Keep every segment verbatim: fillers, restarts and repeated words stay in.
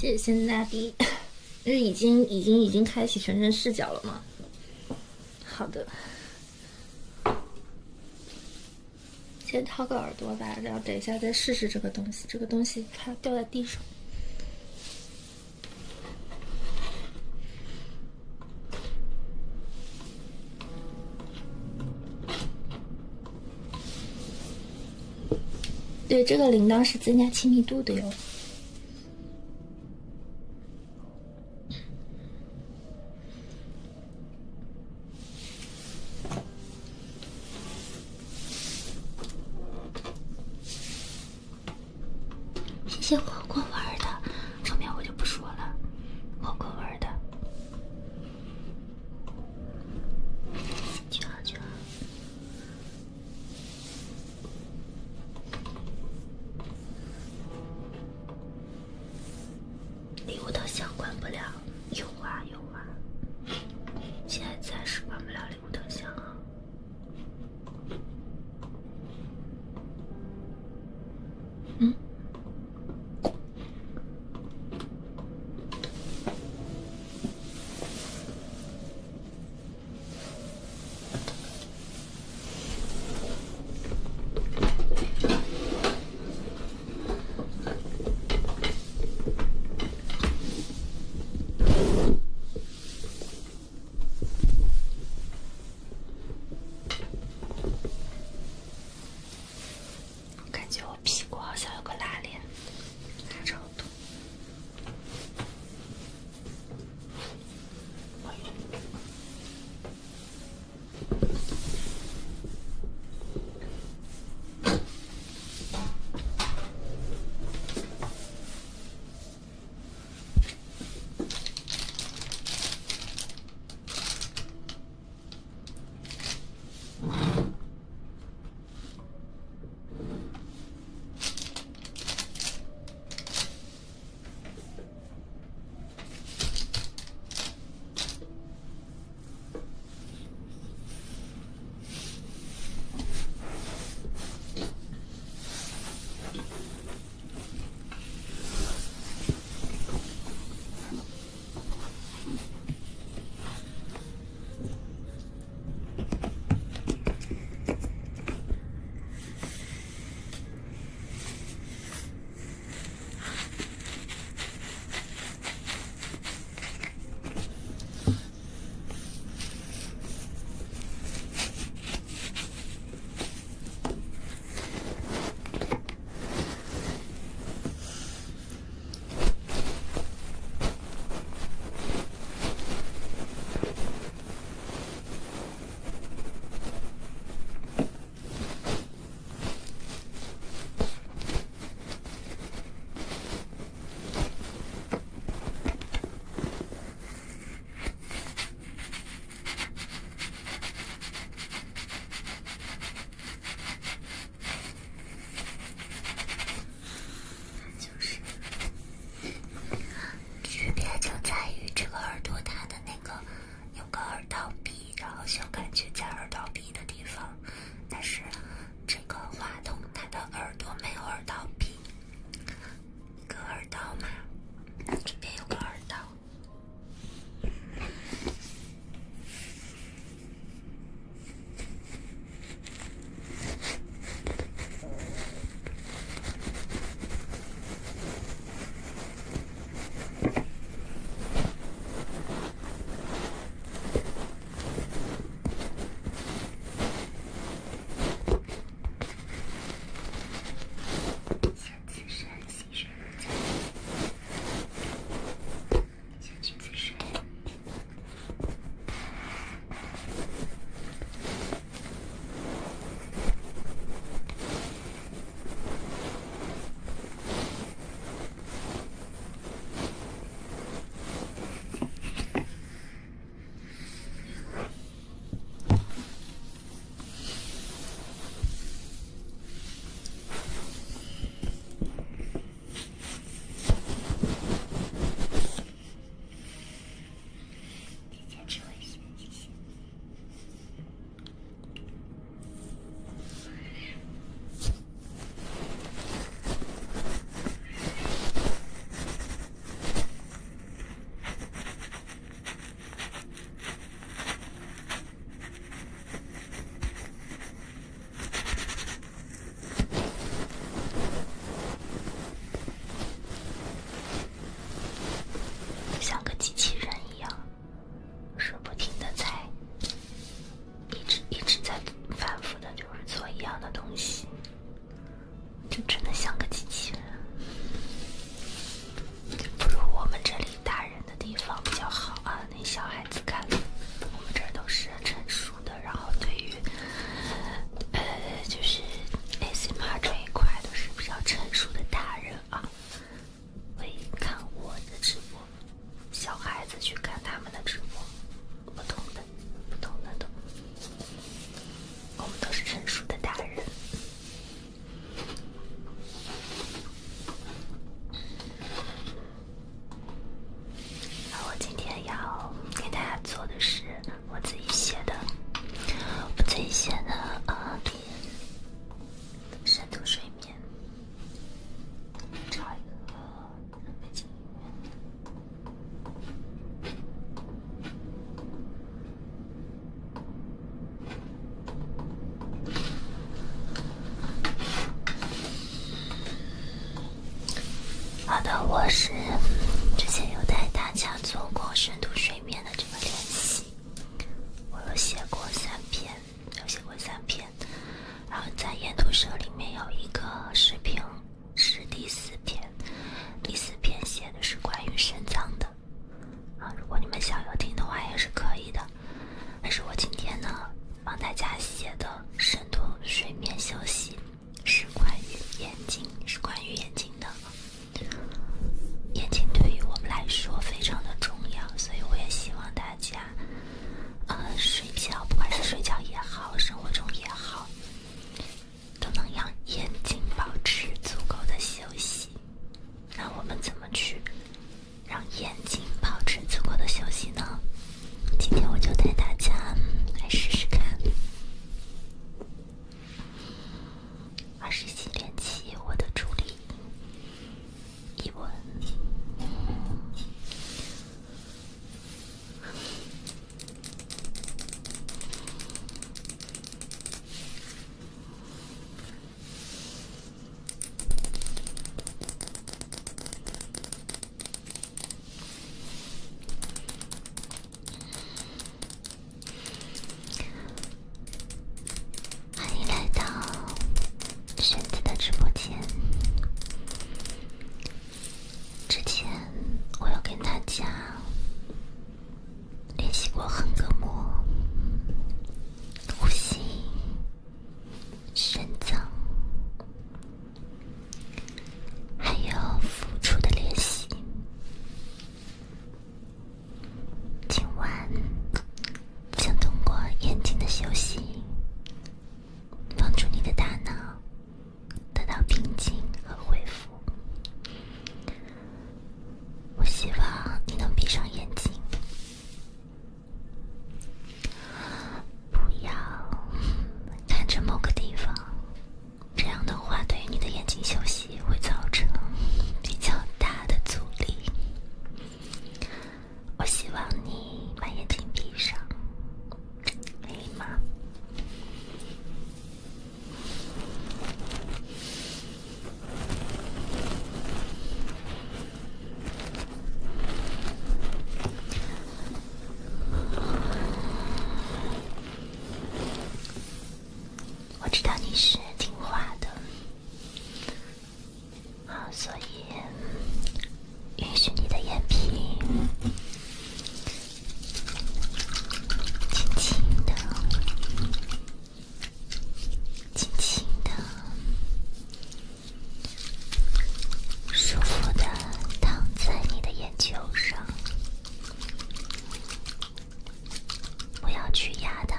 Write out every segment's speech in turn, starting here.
谢谢仙子大帝，就是已经已经已经开启全身视角了吗？好的，先掏个耳朵吧，然后等一下再试试这个东西。这个东西它掉在地上。对，这个铃铛是增加亲密度的哟。谢谢火锅味儿的，后面我就不说了。火锅味儿的，去啊去啊！礼物头像关不了，有啊有啊，现在暂时关不了礼物头像啊。嗯。感觉我屁股好像有个拉链，拉着好痛。 我是之前有带大家做过深度睡眠的这个练习，我有写过三篇，有写过三篇，然后在研读社里面有一个视频是第四篇，第四篇写的是关于肾脏的啊，如果你们想要听的话也是可以的。但是我今天呢，帮大家写的深度睡眠休息是关于眼睛，是关于眼睛的。眼睛对于我们来说非常的重要，所以我也希望大家，呃，睡觉，不管是睡觉也好，生活中也好，都能让眼睛保持足够的休息。那我们怎么去让眼睛保持足够的休息呢？今天我就带大家来试试看。二十七练起我的助力一文。欢迎来到轩子的直播间。之前我有跟大家练习过横膈膜、呼吸、肾脏，还有辅助的练习。今晚将通过眼睛的休息，帮助你的大脑得到平静和恢复。我希望你能闭上眼睛，不要看着某个地方，这样的话对于你的眼睛休息会造成比较大的阻力。我希望你把眼睛闭上，可以吗？我知道你是听话的，好，所以允许你的眼皮轻轻的、轻轻的、舒服的躺在你的眼球上，不要去压它，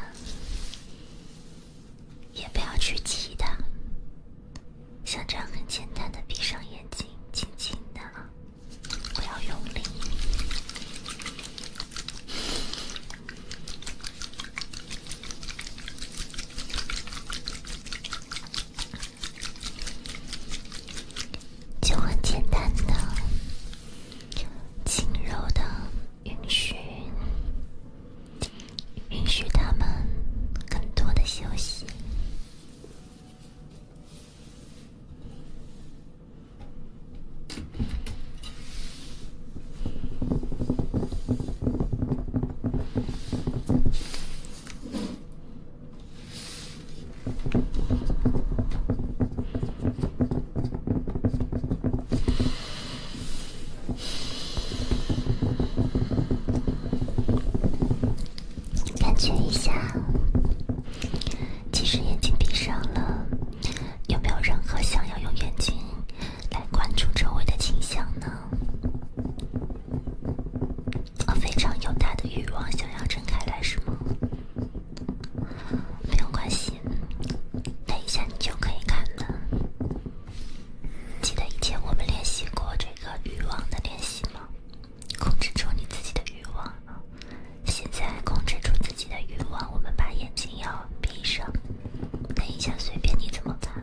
也不要去挤它，像这样很简单的闭上眼睛，轻轻的，不要用力。就很简单的、轻柔的允许，允许他们更多的休息。感觉一下，即使眼睛闭上了，有没有任何想要用眼睛来关注周围的倾向呢？我非常有大的欲望想要睁开来，是吗？没有关系，等一下你就可以看了。记得以前我们练习过这个欲望的练习吗？控制住你自己的欲望啊！现在控制住自己的欲望，我们把眼睛要闭上。等一下随便你怎么看。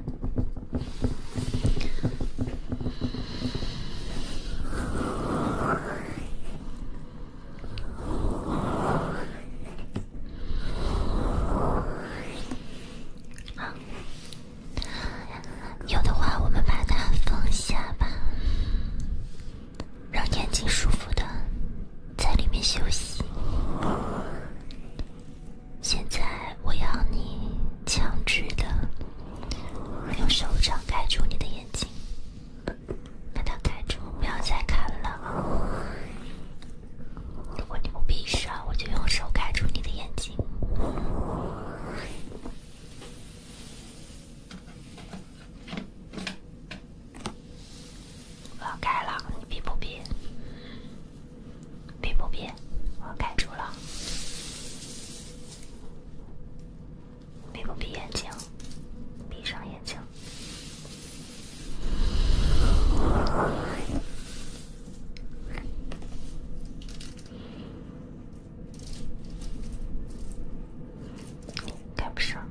别，我盖住了。闭不闭眼睛？闭上眼睛。盖不上。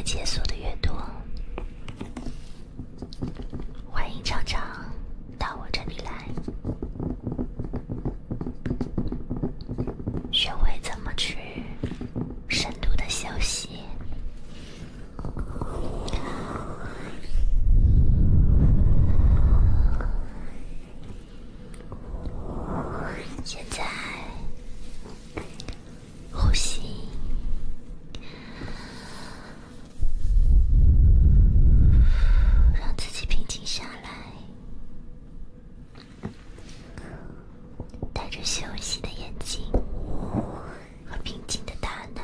解锁的越多，欢迎常常到我这里来，学会怎么去深度的休息。现在呼吸，让自己平静下来，带着休息的眼睛和平静的大脑，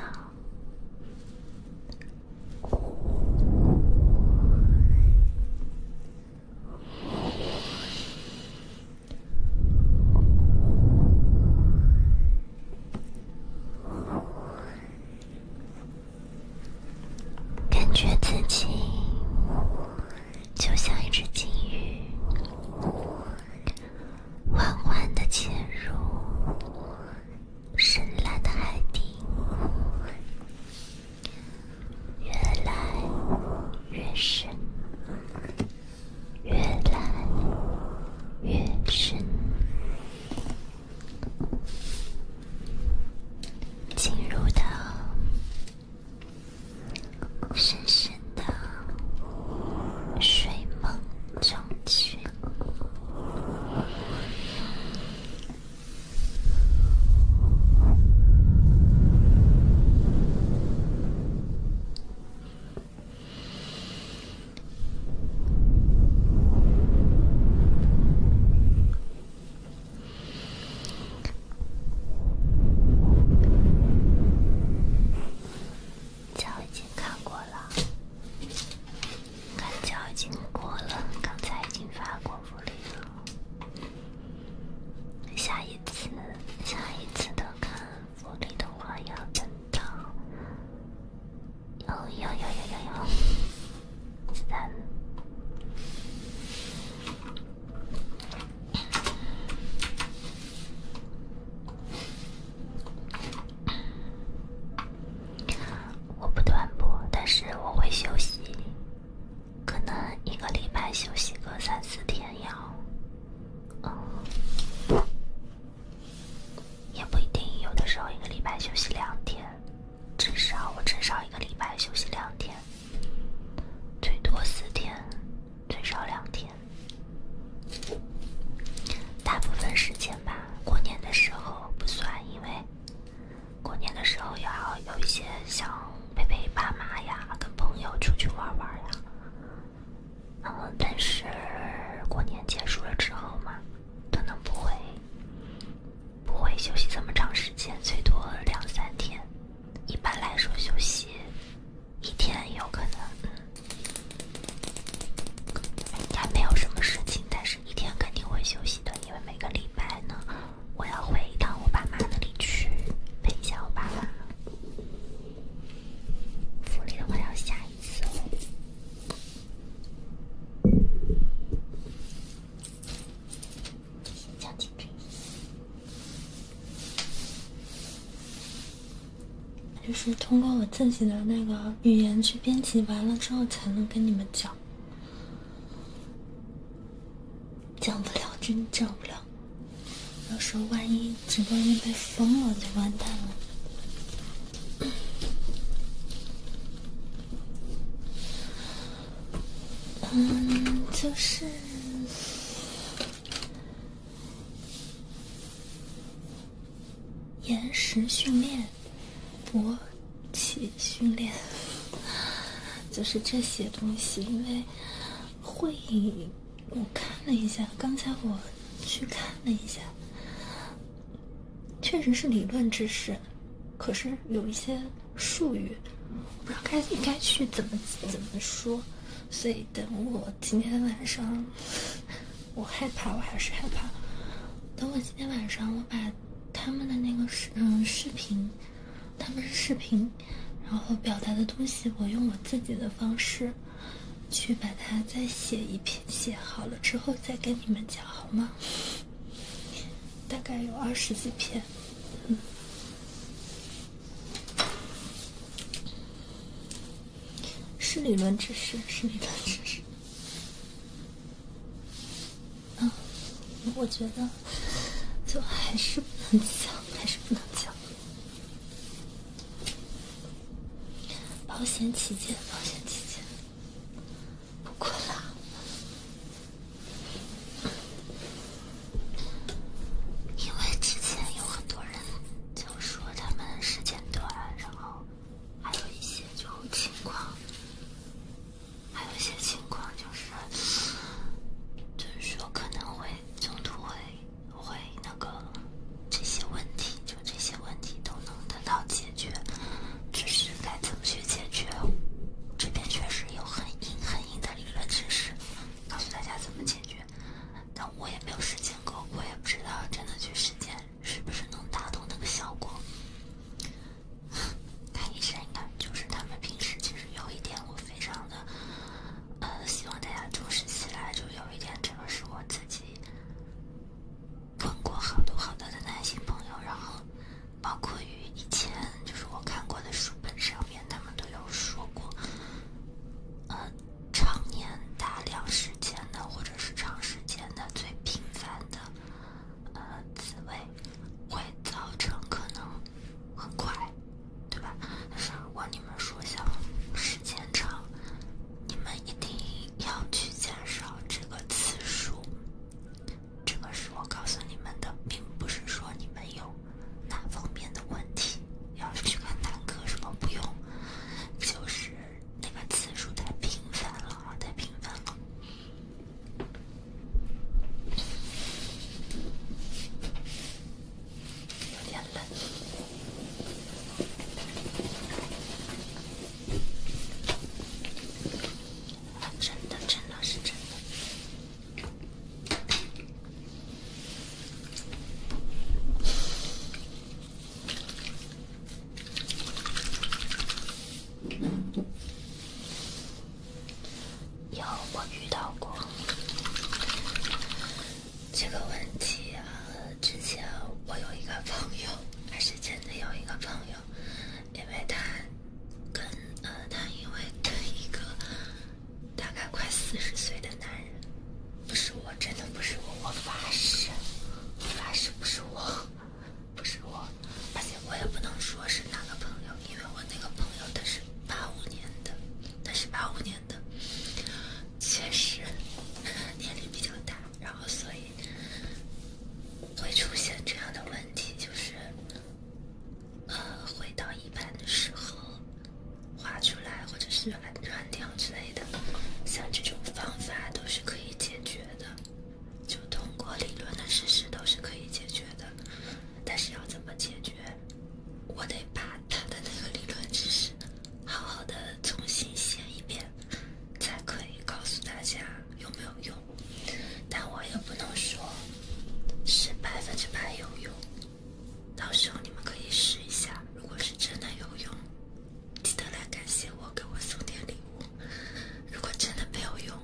感觉自己就像一只金鱼，缓缓地潜入深蓝的海底，越来越深，越来越深，进入到深深的睡梦中去。脚已经看过了，看脚已经过了，刚才已经发过福利了。下一次，下一次的看福利的话，要等到有有有有有有三。我不断播，但是我会休息，可能一个礼拜休息个三四天要，嗯，也不一定，有的时候一个礼拜休息两天，至少我至少一个礼拜休息两天，最多四天，最少两天，大部分时间吧。过年的时候不算，因为过年的时候要有一些想陪陪爸妈呀，跟朋友出去玩玩呀。嗯，但是过年结束了之后嘛，可能不会不会休息这么长时间，最多两三天。一般来说休息一天有可能，嗯，还没有什么事情，但是一天肯定会休息的，因为每个礼拜呢，我要回一趟我爸妈那里去陪一下我爸妈。福利的话要下一次哦。先讲清楚一下，就是通过我自己的那个语言去编辑完了之后，才能跟你们讲。讲不了，真讲不了。到时候万一直播间被封了，就完蛋了。嗯，就是延时训练、勃起训练，就是这些东西。因为会议我看了一下，刚才我去看了一下，确实是理论知识，可是有一些术语，我不知道该应该去怎么怎么说。所以等我今天晚上，我害怕，我还是害怕。等我今天晚上，我把他们的那个视嗯视频，他们是视频，然后表达的东西，我用我自己的方式去把它再写一篇，写好了之后再跟你们讲，好吗？大概有二十几篇，嗯。 是理论知识，是理论知识。嗯，我觉得就还是不能讲，还是不能讲。保险起见，保险起见。不过啦，因为之前有很多人就说他们时间短，然后还有一些就情况，还有一些情况就是就是说可能会中途会会那个这些问题，就这些问题都能得到解决，只是该怎么去解决，这边确实有很硬很硬的理论知识，告诉大家怎么解决。但我也没有实践过，我也不知道真的去实践是不是能达到那个效果。看医生应该就是他们平时其实有一点，我非常的呃希望大家重视起来，就有一点这个是我自己问过好多好多的男性朋友，然后包括于以前就是我看过的书本上面，他们都有说过，呃，常年大量时间的或者是长时间的最频繁的呃自慰会造成可能很快，对吧？但是如果你们说像时间长，你们一定要去减少这个次数。这个是我告诉你们的，并不是说你们有哪方面的问题要去看男科，什么不用，就是那个次数太频繁了啊，太频繁了。有点冷。真的，真的是真的。有，我遇到过这个问题啊。之前我有一个朋友，还是真的有一个朋友，因为他跟呃，他因为跟一个大概快四十岁的男人，不是我，真的不是我，我发誓，我发誓不是我，不是我，而且我也不能说是哪个朋友，因为我那个朋友他是八五年的，他是八五年的，确实年龄比较大，然后所以会出现这样的问题，就是呃，回到一半的时候滑出来，或者是软软掉之类的，像这种方法都是可以解决的，就通过理论的知识都是可以解决的。但是要怎么解决，我得把他的那个理论知识好好的重新写一遍，才可以告诉大家有没有用。但我也不能说是百分之百有用，到时候你们可以试一下，如果是真的有用，记得来感谢我，给我送点礼物。如果真的没有用，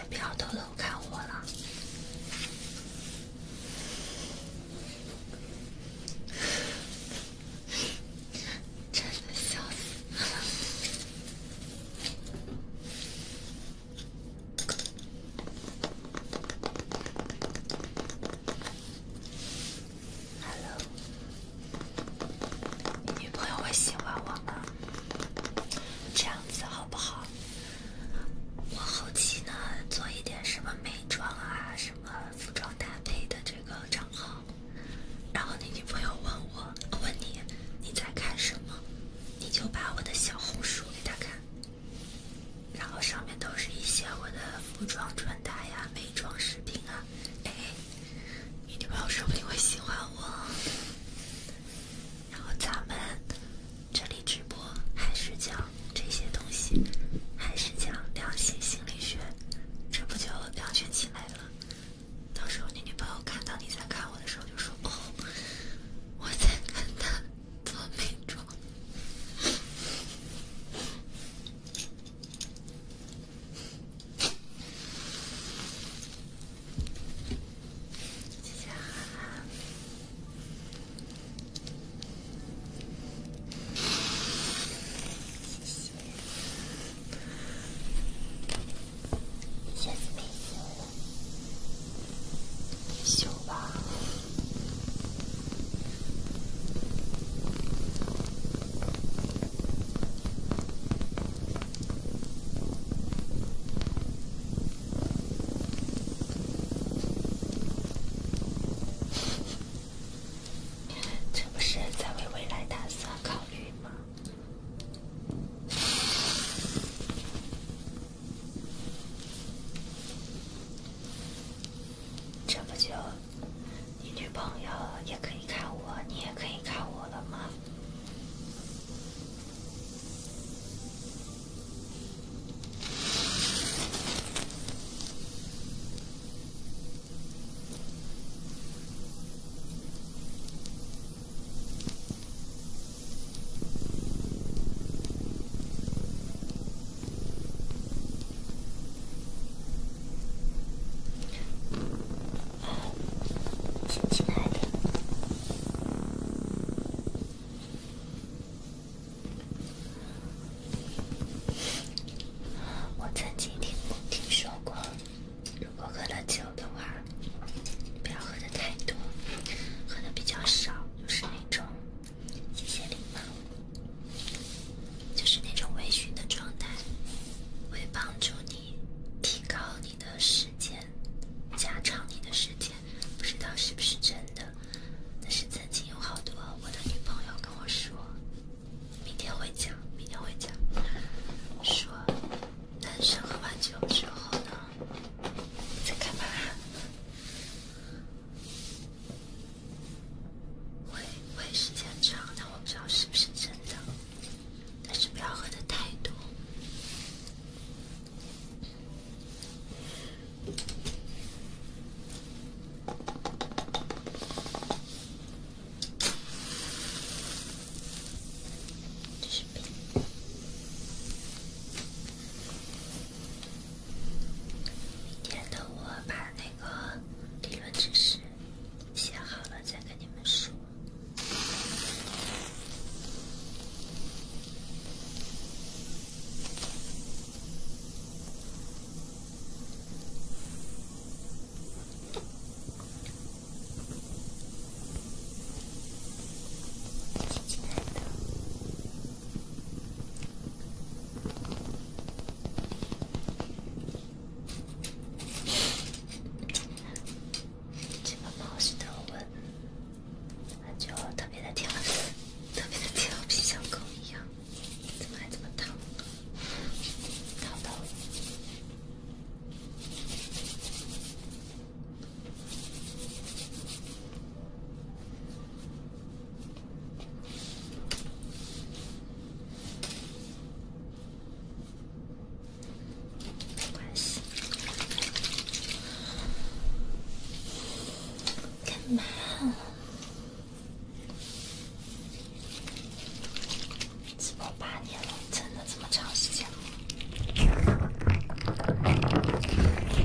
也不要偷偷看我了。真的笑死了。Hello， 你女朋友会喜欢我吗？这样子好不好？我后期呢做一点什么美妆啊，什么服装搭配的这个账号，然后你女朋友问我，问你你在看什么，你就把我的小红书给她看，然后上面都是一些我的服装穿搭呀、美妆视频啊，哎，你女朋友说不定会喜欢我。然后咱们这里直播还是讲这些东西，还是讲良心心理学，这不就两全其美了？到时候你女朋友看到你在看我的时候就说：“哦，我在看她做美妆。”谢谢哈哈。谢谢妹子，秀吧。这不是在为未来打算考虑吗？这不就你女朋友也可以看我，你也可以看我了吗？亲爱的，我曾经听听说过，如果喝了酒的话，不要喝的太多，喝的比较少，就是那种谢谢礼貌，就是那种微醺的状态，会帮助你提高你的时间，加长你的时间。不知道是不是真的，但是曾经有好多我的女朋友跟我说，明天会讲，明天会讲，说男生喝完酒之后呢，在干嘛？会会时间长，但我不知道是不是真的，但是不要喝的太多。这是饼。明天等我把那个理论知识写好了再跟你们说。亲爱的，这个猫是德文，它就特别的调特别的调皮，像狗一样。怎么还这么烫？烫到了。没关系。干嘛？直播八年了，真的这么长时间了？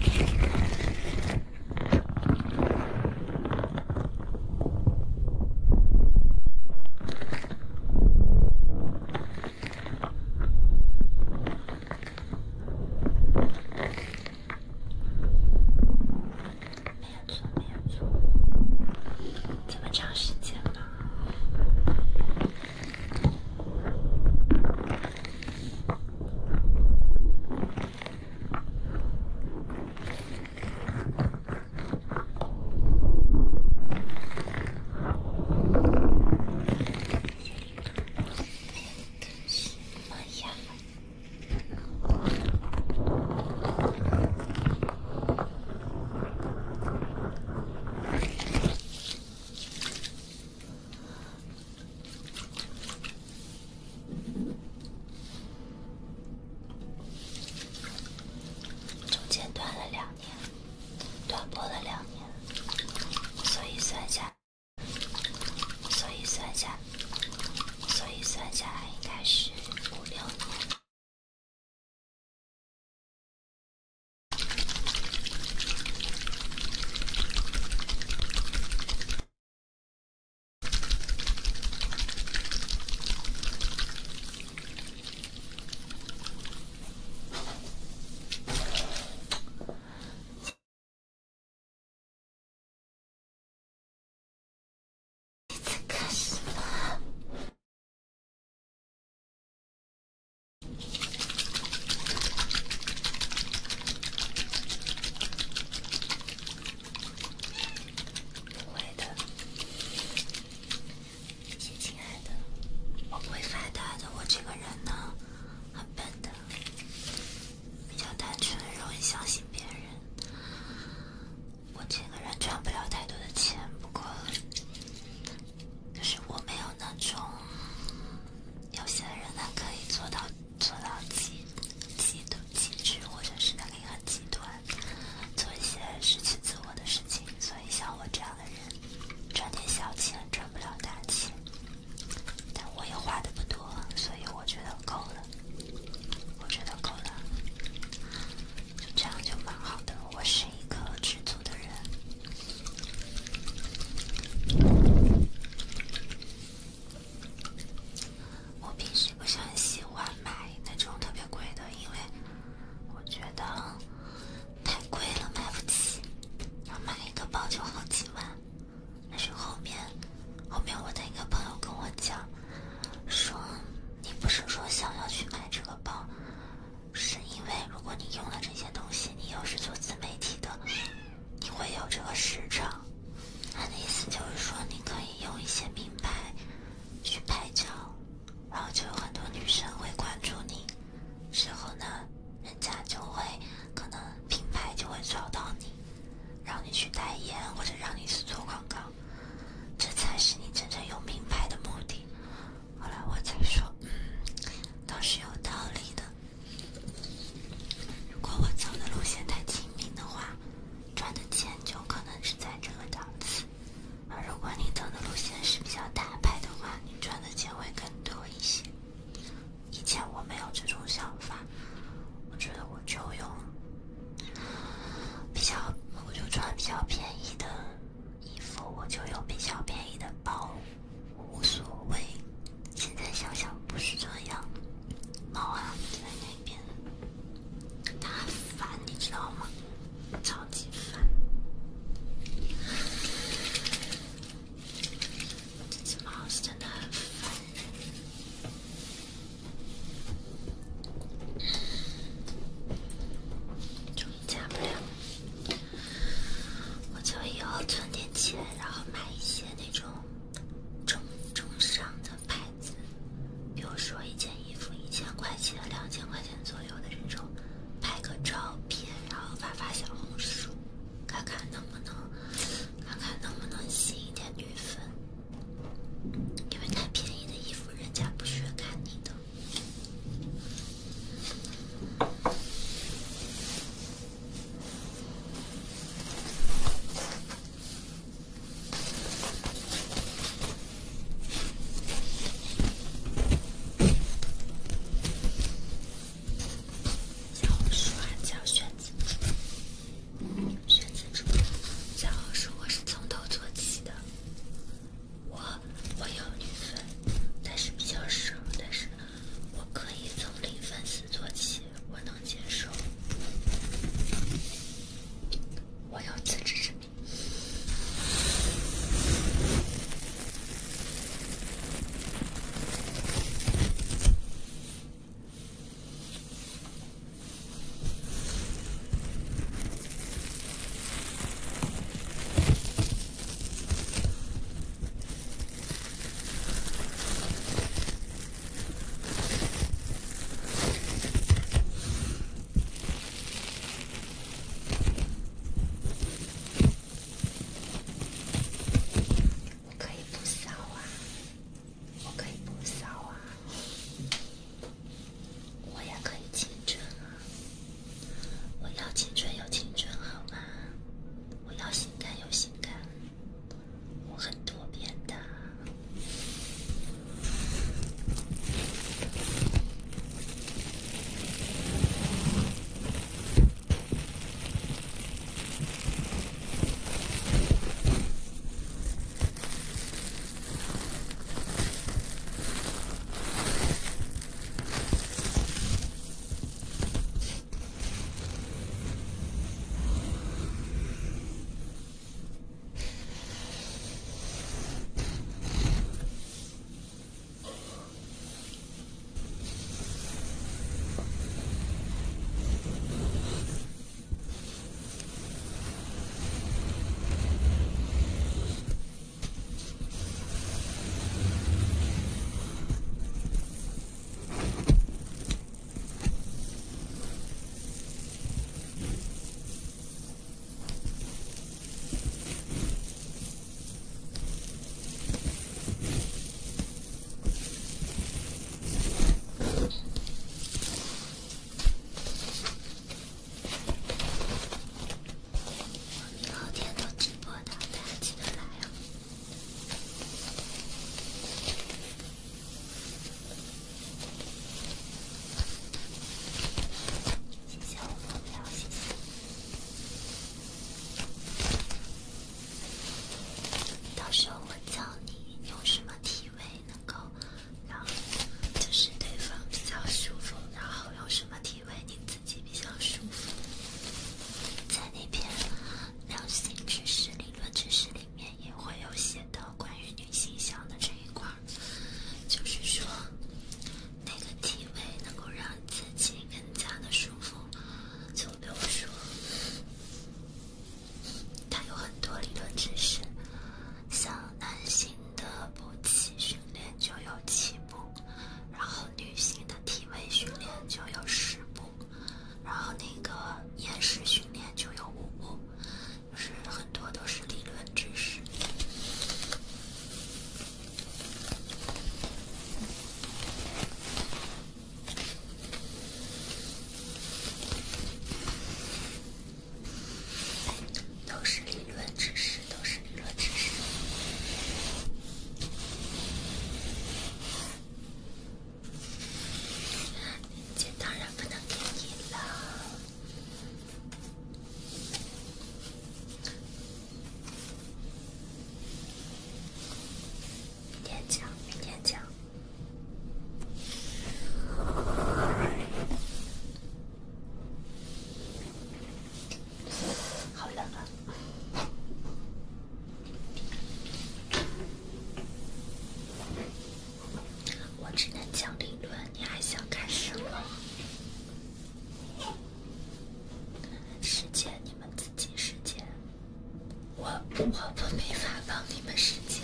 我不没法帮你们实践。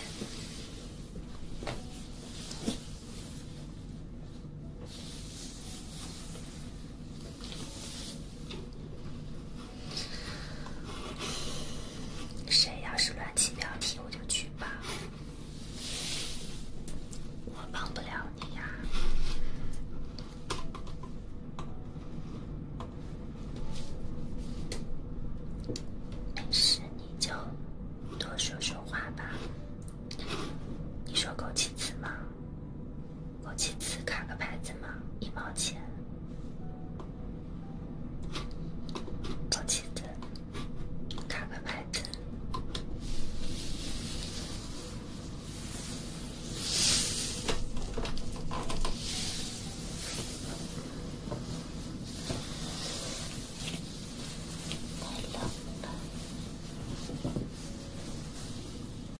谁要是乱起标题，我就举报。我帮不了你呀。没事，你就多说说话吧。你说枸杞子吗？枸杞子卡个牌子吗？一毛钱。